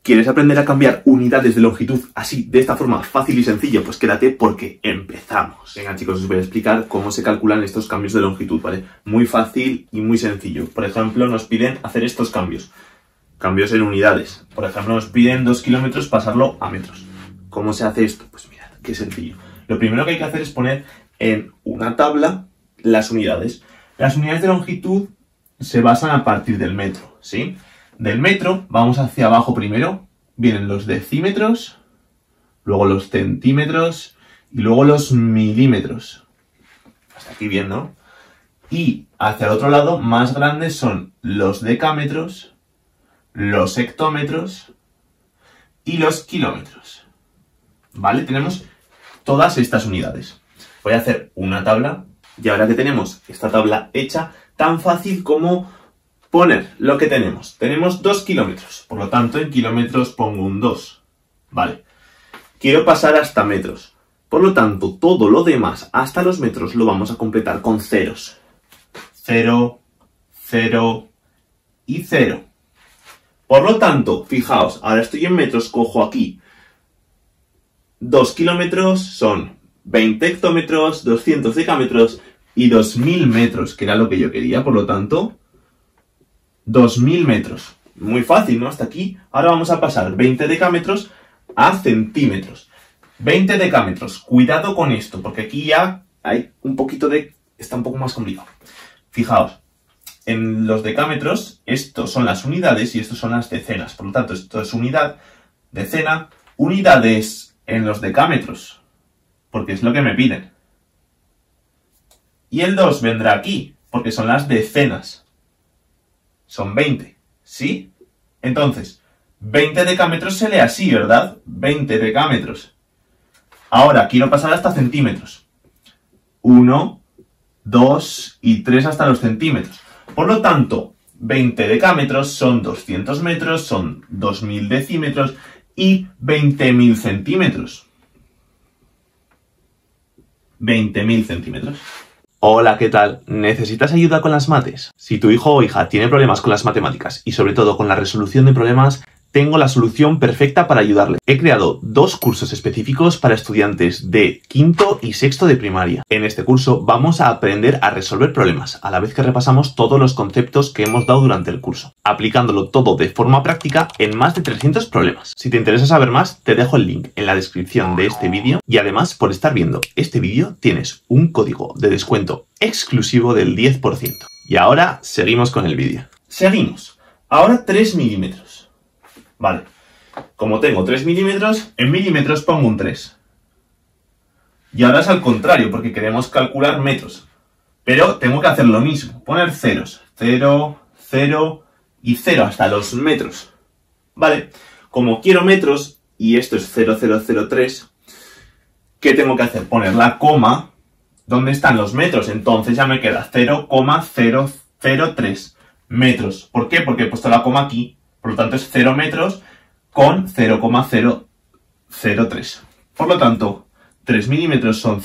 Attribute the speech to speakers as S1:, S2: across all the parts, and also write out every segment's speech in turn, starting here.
S1: ¿Quieres aprender a cambiar unidades de longitud así, de esta forma fácil y sencilla? Pues quédate porque empezamos. Venga chicos, os voy a explicar cómo se calculan estos cambios de longitud, ¿vale? Muy fácil y muy sencillo. Por ejemplo, nos piden hacer estos cambios. Cambios en unidades. Por ejemplo, nos piden 2 kilómetros pasarlo a metros. ¿Cómo se hace esto? Pues mirad, qué sencillo. Lo primero que hay que hacer es poner en una tabla las unidades. Las unidades de longitud se basan a partir del metro, ¿sí? Del metro vamos hacia abajo primero, vienen los decímetros, luego los centímetros y luego los milímetros. Hasta aquí bien, ¿no? Y hacia el otro lado, más grandes son los decámetros, los hectómetros y los kilómetros. ¿Vale? Tenemos todas estas unidades. Voy a hacer una tabla y ahora que tenemos esta tabla hecha, tan fácil como poner lo que tenemos. Tenemos 2 kilómetros, por lo tanto en kilómetros pongo un 2. Vale. Quiero pasar hasta metros. Por lo tanto, todo lo demás hasta los metros lo vamos a completar con ceros. 0, 0 y 0. Por lo tanto, fijaos, ahora estoy en metros, cojo aquí 2 kilómetros son 20 hectómetros, 200 decámetros y 2000 metros, que era lo que yo quería, por lo tanto 2000 metros. Muy fácil, ¿no? Hasta aquí. Ahora vamos a pasar 20 decámetros a centímetros. 20 decámetros. Cuidado con esto, porque aquí ya hay un poquito de... Está un poco más complicado. Fijaos, en los decámetros, estos son las unidades y estos son las decenas. Por lo tanto, esto es unidad, decena, unidades en los decámetros, porque es lo que me piden. Y el 2 vendrá aquí, porque son las decenas. Son 20, ¿sí? Entonces, 20 decámetros se lee así, ¿verdad? 20 decámetros. Ahora, quiero pasar hasta centímetros. 1, 2 y 3 hasta los centímetros. Por lo tanto, 20 decámetros son 200 metros, son 2000 decímetros y 20.000 centímetros. 20.000 centímetros. Hola, ¿qué tal? ¿Necesitas ayuda con las mates? Si tu hijo o hija tiene problemas con las matemáticas y sobre todo con la resolución de problemas, tengo la solución perfecta para ayudarle. He creado 2 cursos específicos para estudiantes de quinto y sexto de primaria. En este curso vamos a aprender a resolver problemas, a la vez que repasamos todos los conceptos que hemos dado durante el curso, aplicándolo todo de forma práctica en más de 300 problemas. Si te interesa saber más, te dejo el link en la descripción de este vídeo y además, por estar viendo este vídeo, tienes un código de descuento exclusivo del 10%. Y ahora, seguimos con el vídeo. Seguimos. Ahora 3 milímetros. Vale, como tengo 3 milímetros, en milímetros pongo un 3. Y ahora es al contrario, porque queremos calcular metros. Pero tengo que hacer lo mismo, poner ceros. 0, 0 y 0 hasta los metros. Vale, como quiero metros, y esto es 0003, ¿qué tengo que hacer? Poner la coma donde están los metros. Entonces ya me queda 0,003 metros. ¿Por qué? Porque he puesto la coma aquí. Por lo tanto es 0 metros con 0,003. Por lo tanto, 3 milímetros son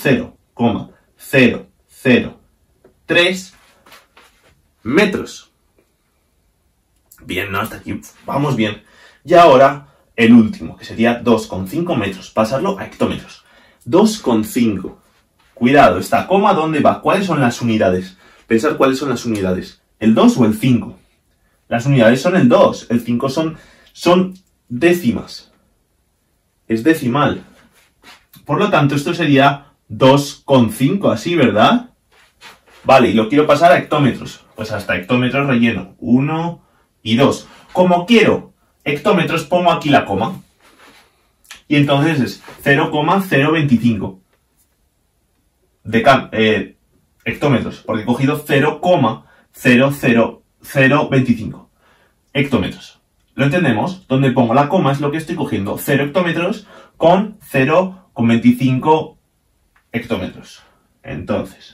S1: 0,003 metros. Bien, ¿no? Hasta aquí vamos bien. Y ahora el último, que sería 2,5 metros. Pasarlo a hectómetros. 2,5. Cuidado, esta coma, ¿dónde va? ¿Cuáles son las unidades? Pensar cuáles son las unidades. ¿El 2 o el 5? Las unidades son el 2, el 5 son décimas. Es decimal. Por lo tanto, esto sería 2,5, así, ¿verdad? Vale, y lo quiero pasar a hectómetros. Pues hasta hectómetros relleno 1 y 2. Como quiero hectómetros, pongo aquí la coma. Y entonces es 0,025. Hectómetros, porque he cogido 0,00025 hectómetros. ¿Lo entendemos? Donde pongo la coma es lo que estoy cogiendo. 0 hectómetros con 0,25 hectómetros. Entonces,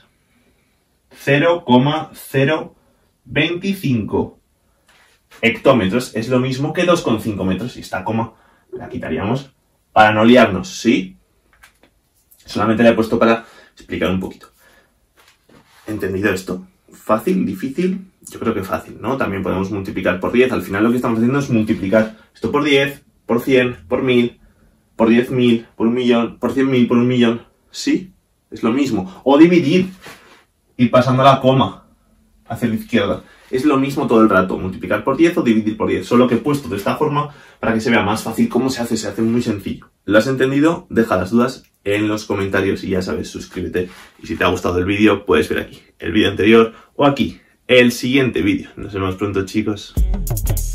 S1: 0,025 hectómetros es lo mismo que 2,5 metros. Y esta coma la quitaríamos para no liarnos, ¿sí? Solamente la he puesto para explicar un poquito. ¿Entendido esto? ¿Fácil? ¿Difícil? Yo creo que fácil, ¿no? También podemos multiplicar por 10. Al final lo que estamos haciendo es multiplicar esto por 10 por 100, por 1000, por 10.000, por 1.000.000, por 100.000, por 1.000.000. Sí, es lo mismo. O dividir, ir pasando a la coma hacia la izquierda. Es lo mismo todo el rato, multiplicar por 10 o dividir por 10, solo que he puesto de esta forma para que se vea más fácil cómo se hace muy sencillo. ¿Lo has entendido? Deja las dudas en los comentarios y ya sabes, suscríbete. Y si te ha gustado el vídeo, puedes ver aquí el vídeo anterior o aquí el siguiente vídeo. Nos vemos pronto, chicos.